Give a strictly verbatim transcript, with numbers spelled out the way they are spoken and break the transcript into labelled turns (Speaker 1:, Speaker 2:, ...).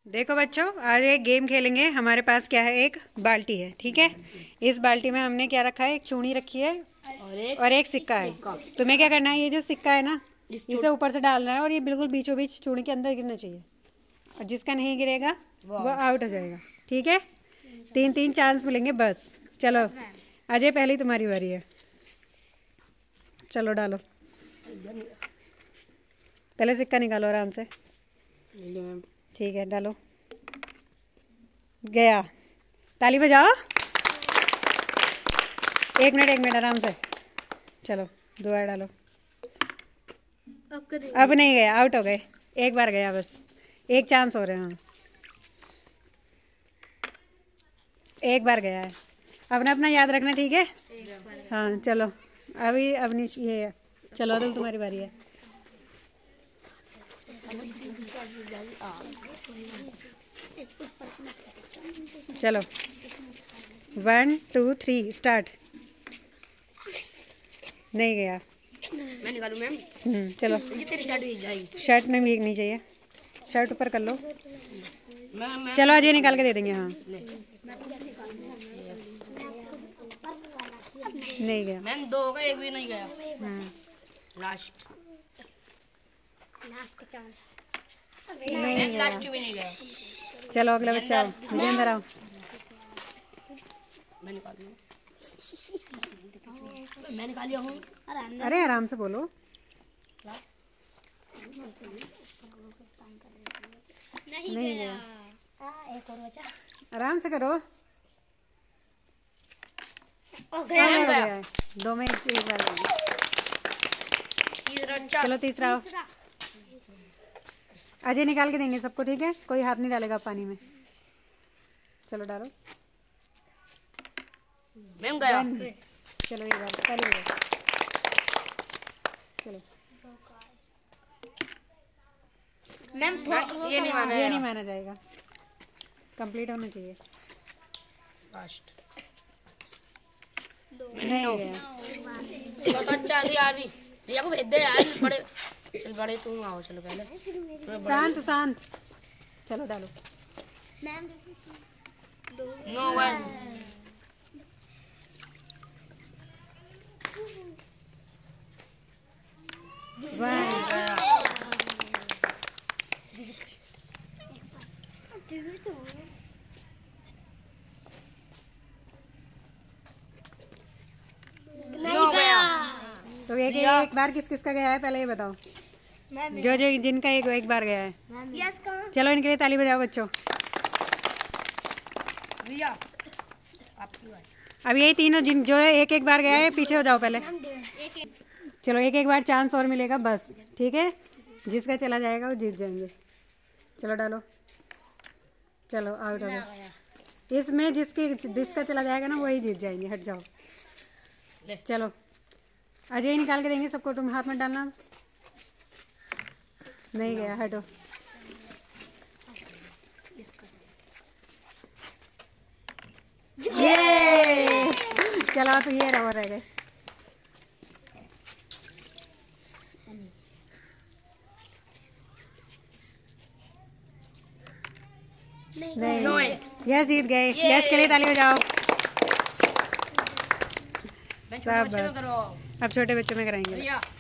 Speaker 1: देखो बच्चों, आज एक गेम खेलेंगे। हमारे पास क्या है, एक बाल्टी है, ठीक है। इस बाल्टी में हमने क्या रखा है, एक चूनी रखी है और एक, और एक सिक्का है। तुम्हें क्या करना है, ये जो सिक्का है ना, इसे ऊपर से डालना है और ये बिल्कुल बीचों बीच चूनी के अंदर गिरना चाहिए। और जिसका नहीं गिरेगा वो आउट हो जाएगा, ठीक है। तीन तीन चांस मिलेंगे बस। चलो अजय, पहली तुम्हारी बारी है। चलो डालो, पहले सिक्का निकालो आराम से। ठीक है, डालो। गया, ताली बजाओ। एक मिनट एक मिनट आराम से। चलो दोबारा डालो। अब नहीं गया, आउट हो गए। एक बार गया बस, एक चांस हो रहे हैं। हाँ, एक बार गया है। अपना अपना याद रखना, ठीक है। हाँ चलो, अभी अवनी ये है। चलो अदल, तुम्हारी बारी है। चलो वन टू थ्री स्टार्ट। नहीं गया।
Speaker 2: मैं निकालूं मैम?
Speaker 1: हम्म चलो।
Speaker 2: ये तेरी शर्ट भीग जाएगी।
Speaker 1: शर्ट नहीं भीगनी चाहिए, शर्ट ऊपर कर लो।
Speaker 2: मैं, मैं,
Speaker 1: चलो आज ये निकाल के दे देंगे। हाँ नहीं गया।
Speaker 2: मैम दो हो गए, एक भी नहीं गया।
Speaker 1: हाँ
Speaker 2: लास्ट
Speaker 3: लास्ट चांस।
Speaker 1: नहीं गया।
Speaker 2: लास्ट भी नहीं गया।
Speaker 1: चलो अगला बच्चा आओ, विजेंद्र आओ।
Speaker 2: मैं निकाल लूं। मैं निकाल लिया हूँ।
Speaker 1: अरे आराम से बोलो।
Speaker 3: नहीं,
Speaker 1: नहीं
Speaker 3: गया।
Speaker 1: गया।
Speaker 3: एक और बचा।
Speaker 1: आराम से करो।
Speaker 3: ओ
Speaker 1: हाँ,
Speaker 3: गया।
Speaker 1: हो गया है। दो में एक एक बार गया।
Speaker 2: तीसरा
Speaker 1: चलो तीसरा आओ। अजय निकाल के देंगे सबको, ठीक है। कोई हाथ नहीं डालेगा पानी में। चलो डालो।
Speaker 2: मैम गया।
Speaker 1: चलो ये बार पहले बार। चलो
Speaker 2: मैम ये नहीं माना
Speaker 1: ये
Speaker 2: है।
Speaker 1: नहीं माना जाएगा, कंप्लीट होना चाहिए।
Speaker 2: लास्ट
Speaker 1: नहीं गया।
Speaker 2: बहुत अच्छा। रिया आ रही, रिया को भेज दे यार। बड़े चल, बड़े तुम आओ। चलो पहले
Speaker 1: शांत शांत। चलो डालो।
Speaker 2: No one.
Speaker 3: नहीं गया।
Speaker 1: तो एक एक बार किस किस का गया है, पहले ये बताओ। जो जो जिनका एक एक बार गया है।
Speaker 3: यस कहाँ?
Speaker 1: चलो इनके लिए ताली बजाओ बच्चों।
Speaker 2: रिया आपकी बारी।
Speaker 1: अब यही तीनों जिन जो एक एक बार गया है, पीछे हो जाओ पहले। चलो एक एक बार चांस और मिलेगा बस, ठीक है। जिसका चला जाएगा वो जीत जाएंगे। चलो डालो। चलो आउट हो गया। इसमें जिसकी जिसका चला जाएगा ना वही जीत जाएंगे। हट जाओ। चलो अजय निकाल के देंगे सबको, तुम हाथ में डालना। नहीं गया, हटो। ये चलो तो ये रहो, रह गए। नहीं,
Speaker 2: नो
Speaker 1: यस जीत गए। यस के लिए ताली बजाओ।
Speaker 2: मैं छोटे बच्चे में करो।
Speaker 1: अब छोटे बच्चों में कराएंगे।
Speaker 2: रिया